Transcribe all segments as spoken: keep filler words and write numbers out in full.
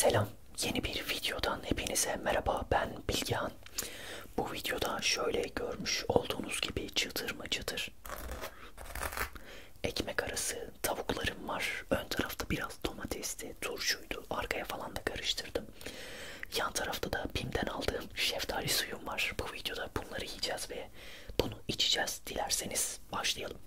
Selam, yeni bir videodan hepinize merhaba, ben Bilgehan. Bu videoda şöyle görmüş olduğunuz gibi çıtır mı çıtır ekmek arası tavuklarım var. Ön tarafta biraz domatesti, turşuydu, arkaya falan da karıştırdım. Yan tarafta da Bim'den aldığım şeftali suyum var. Bu videoda bunları yiyeceğiz ve bunu içeceğiz. Dilerseniz başlayalım.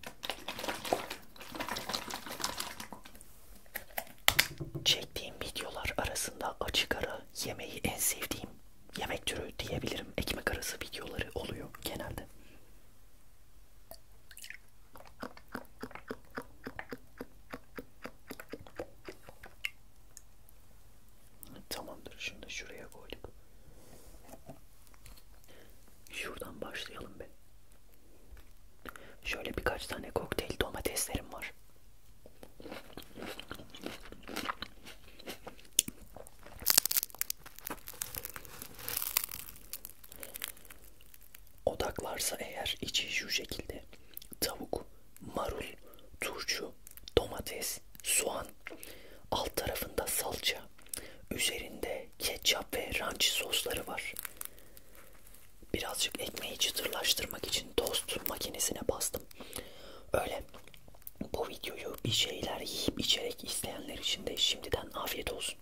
Çektiğim videolar arasında açık ara yemeği en sevdiğim yemek türü diyebilirim. Ekmek arası videoları oluyor genelde. Tamamdır, şunu da şuraya koyduk. Şuradan başlayalım be. Şöyle birkaç tane kokteyl domateslerim var. Odaklarsa eğer içi şu şekilde: tavuk, marul, turşu, domates, soğan, alt tarafında salça, üzerinde ketçap ve ranch sosları var. Birazcık ekmeği çıtırlaştırmak için tost makinesine bastım. Öyle. Bu videoyu bir şeyler yiyip içerek izleyenler için de şimdiden afiyet olsun.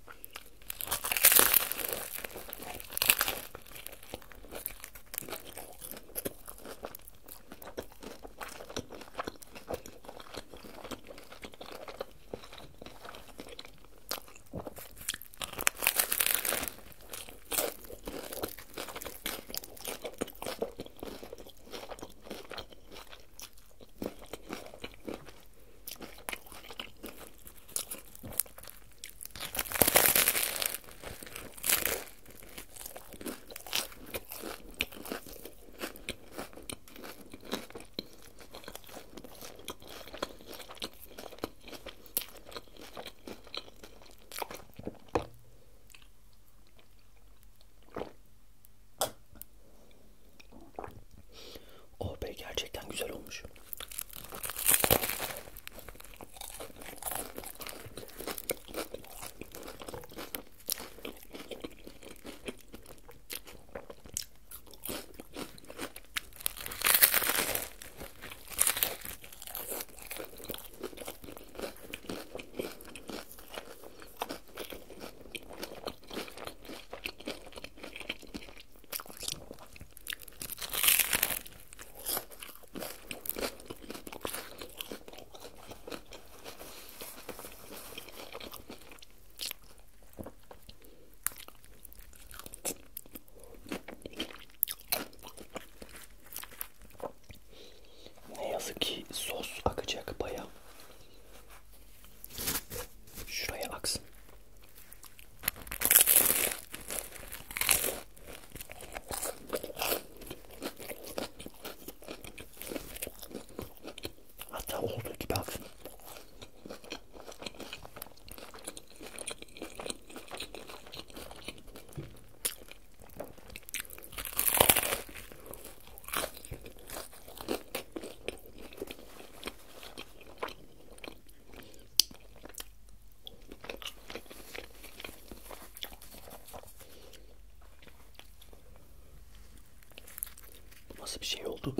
Oh be, gerçekten güzel olmuş. Ne yazık ki sos akacak bayağı. Şuraya aksın. Hatta olduğu gibi aksın. Nasıl bir şey oldu?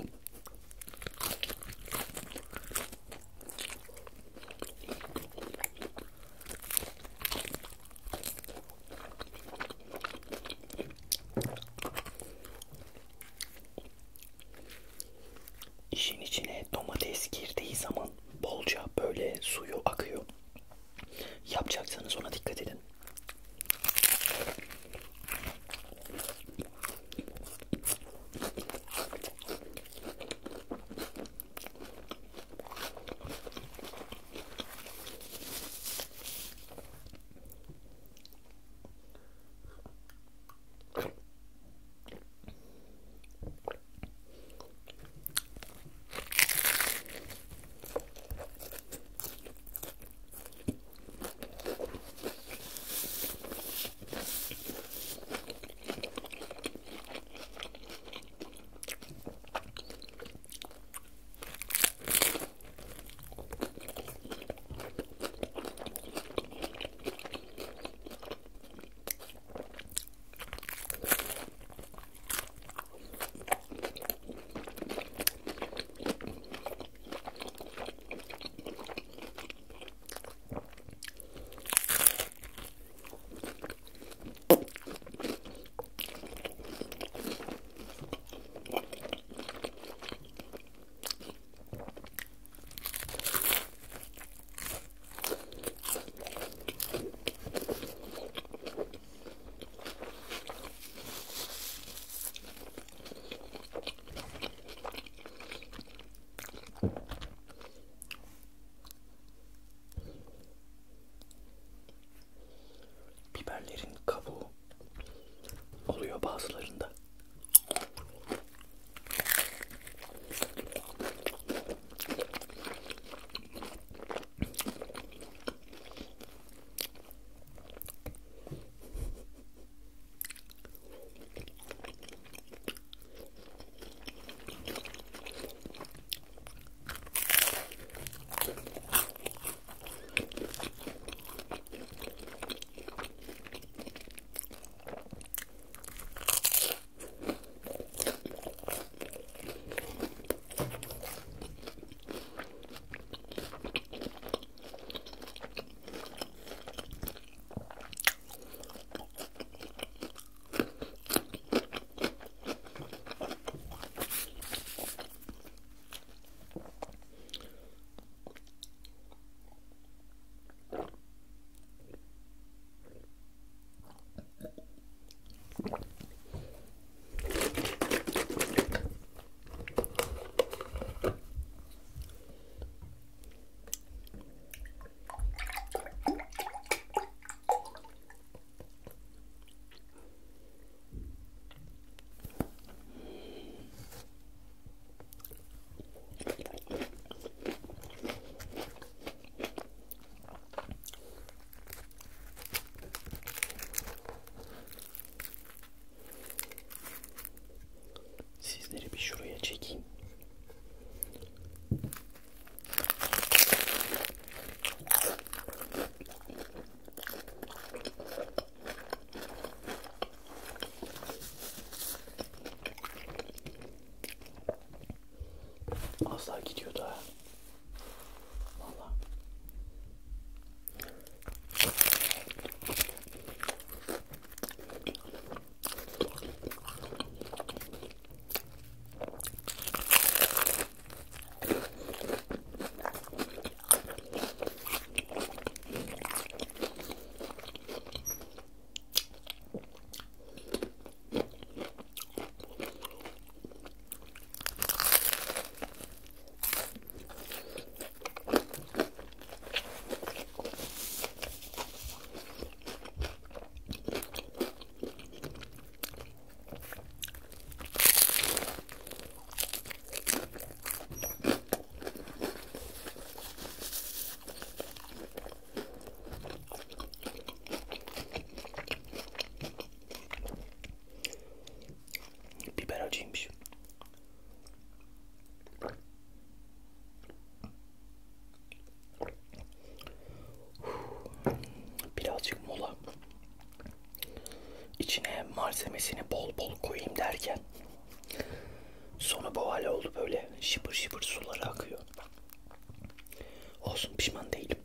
İşin içine domates girdiği zaman bolca böyle suyu akıyor. Yapacaksanız ona dikkat edin. malzemesini bol bol koyayım derken sonu bu hale oldu, böyle şıpır şıpır suları akıyor. Olsun, pişman değilim.